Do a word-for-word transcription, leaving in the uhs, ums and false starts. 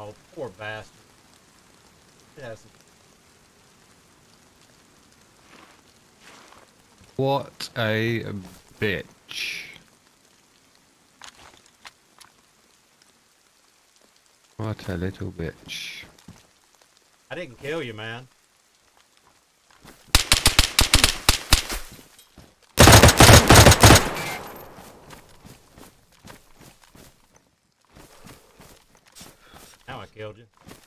Oh, poor bastard. It has some... What a bitch. What a little bitch. I didn't kill you, man. Now I killed you.